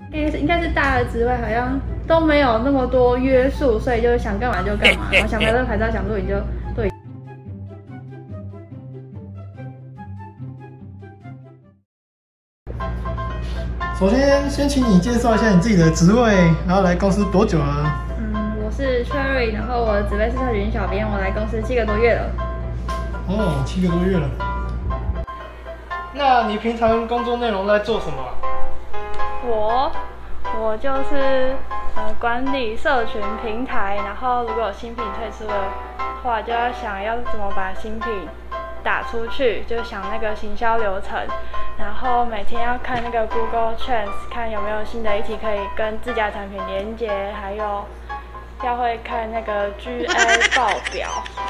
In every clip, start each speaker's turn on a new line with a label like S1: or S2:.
S1: 应该是大的职位好像都没有那么多约束，所以就想干嘛就干嘛。我想拍这拍照，想录影就录影。
S2: 首先请你介绍一下你自己的职位，然后来公司多久了？
S1: 我是 Cherry， 然后我的职位是社群小编，我来公司7个多月了。
S2: 哦，7个多月了。那你平常工作内容在做什么？
S1: 我就是管理社群平台，然后如果有新品推出的话，就要想要怎么把新品打出去，就想那个行销流程，然后每天要看那个 Google Trends， 看有没有新的议题可以跟自家产品连接，还有要会看那个 GA 报表。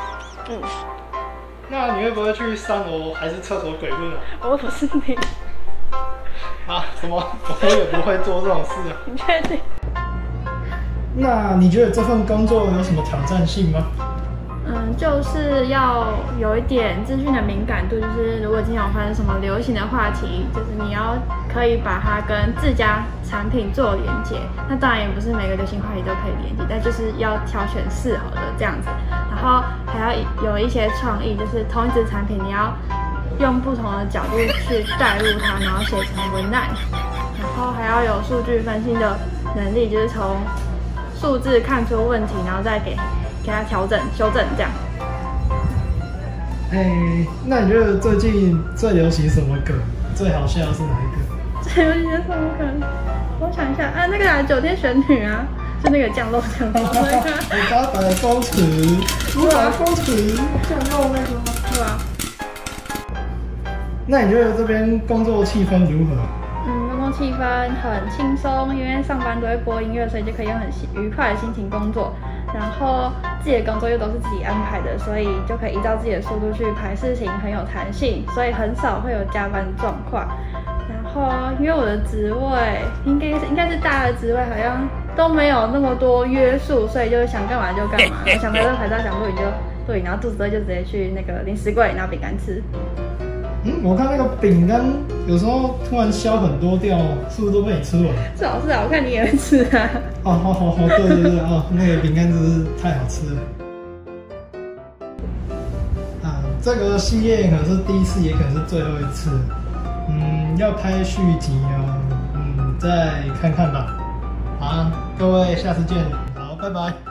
S2: 那你会不会去3楼还是厕所鬼混啊？
S1: 我不是你。
S2: 啊？什么？我也不会做这种事啊。
S1: 你确定？
S2: 那你觉得这份工作有什么挑战性吗？
S1: 就是要有一点资讯的敏感度，就是如果今天有发生什么流行的话题，就是你要可以把它跟自家产品做连接。那当然也不是每个流行话题都可以连接，但就是要挑选适合的这样子。然后还要有一些创意，就是同一支产品你要用不同的角度去带入它，然后写成文案。然后还要有数据分析的能力，就是从数字看出问题，然后再给它调整、修正这样。
S2: 那你觉得最近最流行什么梗？最好笑是哪一个？
S1: 最流行什么梗？我想一下那个9天玄女啊，就那个降落降落那个。
S2: 500公尺，500公尺降落那个吗？
S1: 对啊。
S2: 那你觉得这边工作气氛如何？
S1: 工作气氛很轻松，因为上班都会播音乐，所以就可以用很愉快的心情工作。然后自己的工作又都是自己安排的，所以就可以依照自己的速度去排事情，很有弹性，所以很少会有加班的状况。然后因为我的职位应该是大的职位，好像都没有那么多约束，所以就想干嘛就干嘛。我想拍照拍照，想录影就录影，然后肚子饿就直接去那个零食柜拿饼干吃。
S2: 我看那个饼干有时候突然削很多掉，是不是都被你吃完？
S1: 是啊，我看你也会吃啊。
S2: 好，对那个饼干真是太好吃了。这个系列可能是第一次，也可能是最后一次。要拍续集再看看吧。好，各位下次见。好，拜拜。